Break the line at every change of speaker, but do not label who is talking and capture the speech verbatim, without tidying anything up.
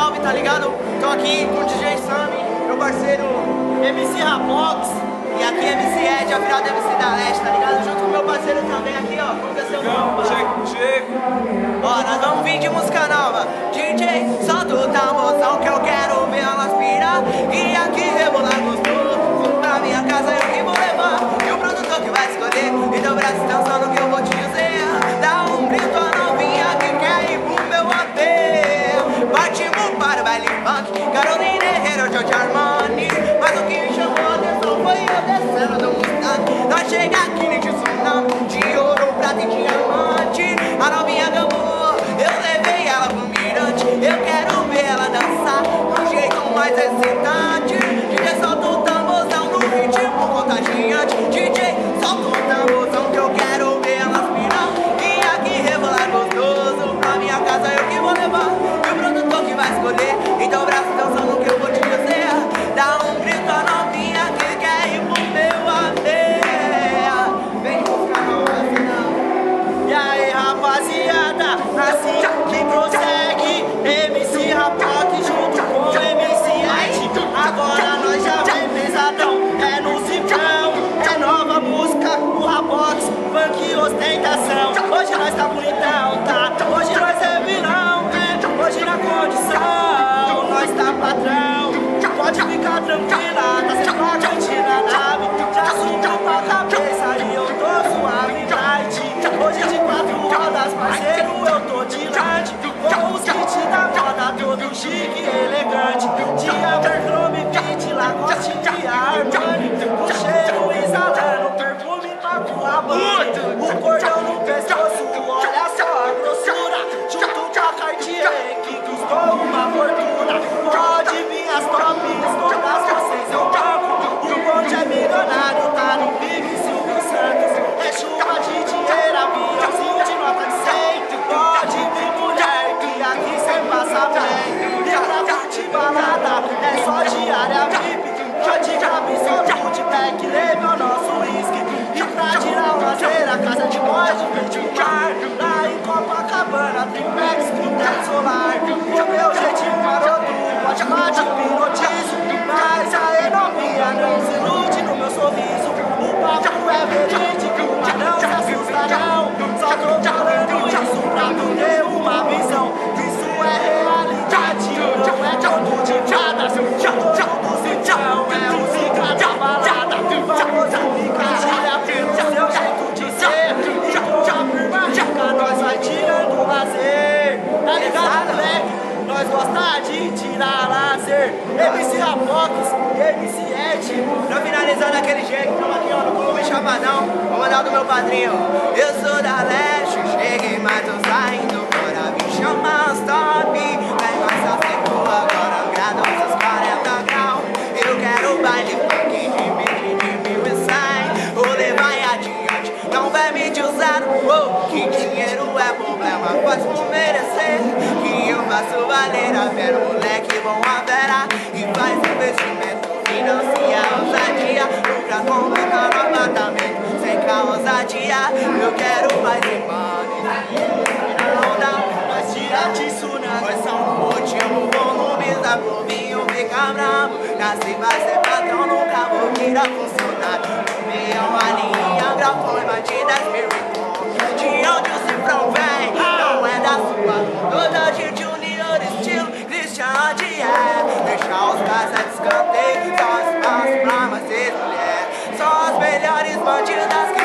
salve, tá ligado? Tô aqui com o D J Sammy, meu parceiro M C Rapox. E aqui M C Ed, a final do M C da Leste, tá ligado? Junto com meu parceiro também aqui, ó. Como que é seu nome?
Chego, chego.
Ó, nós vamos vir de música nova. D J, solta o tamborzão que eu quero ver elas pirar. E aqui rebolar gostoso, pra minha casa eu que vou levar. E o produtor que vai escolher, então presta atenção no que eu vou te dizer. Dá um grito a novinha que quer ir pro meu A P. Partimos para o baile funk, Carolina Herrera, Giorgio Armani. Mas o que me chamou a atenção foi eu descendo do Mustang. Nós chega aqui nem de tsunami, de ouro, prata e diamante. A novinha gamou, eu levei ela pro mirante. Eu quero ver ela dançar do jeito mais excitante. D J, solta o tamborzão no ritmo contagiante. D J, solta o tamborzão que eu quero ver elas pirar. E aqui rebolar gostoso, pra minha casa eu que vou levar. E o produtor que vai escolher, então presta atenção no que eu vou te dizer. Dá um grito a novinha que quer ir pro meu A P. Vem buscar não, assim não. E aí rapaziada, assim que prossegue M C Rapox junto com M C Ed. Agora nós já vem pesadão, é no cifrão. É nova música, o Rapox, funk ostentação. Hoje nós tá bonitão, tá? Hoje nós é vilão, é? Hoje na condição, nós tá patrão. Pode ficar tranquila, tá sempre a gente na nave. Já subiu pra cabeça e eu tô suave, light. Hoje de quatro rodas, parceiro, eu tô de lante. Com os kits da moda, todo chique e elegante. De Abercrombie, Beat, Lacoste e Armani. O cheiro exalando, perfume pra Rabanne. O cordão no pescoço, olha só a grossura. Junto com a Cartier, que custou uma fortuna. Pode vir as tops, todas vocês eu banco. O bonde é milionário, tá no Big Silvio Santos. É chuva de dinheiro, aviãozinho de nota de cem. Pode vir mulher, que aqui cê passa bem. E pra curtir balada, é só diária V I P. Vodka absolute, pack, leve o nosso whisky. E pra tirar uma cera, casa de boy de frente ao mar. Lá em Copacabana, triplex com teto solar. O meu jeitinho maroto, pode falar de pirotismo. Mas a economia não se ilude no meu sorriso. O papo é verídico, mas não se assusta não. Só tô falando isso pra tu ter uma visão. Isso é realidade, não é conto de fada. Todo citão é música da balada. Vamos ficar pelo seu jeito de ser. E com a firma rica nós vai tirando o lazer. Tá ligado, moleque? Nós gosta de tirar lazer. M C Rapox e M C Ed. Pra finalizar daquele jeito, tamo aqui ó, no volume chamadão. Vou mandar do meu padrinho. Eu sou da Leste, cheguei, mas tô saindo fora. Me chama os top. Vem nossa ficou agora, grado seus quarenta graus. Eu quero baile funk de mil, de mil e cem. Vou levar adiante, não vai me te usar. Oh, que dinheiro é problema, faz por merecer. Que eu faço valer a pena, moleque bom a vera. E faz investimento, financia ousadia. Nunca compra no apartamento, sem carro ousadia. Eu quero mais money, não dá. Mas tira disso não, nós somos o motivo. Volumes da provinho fica bravo. Nasci pra ser patrão, nunca vou virar funcionário. Meia uma linha, grau foi mais de dez mil e pouco. De onde o cifrão vem, não é da sua. Toda gente união, estilo Christian Dior. Deixa os caras de escanteio, só espaço pra mais ser mulher. São as melhores bandidas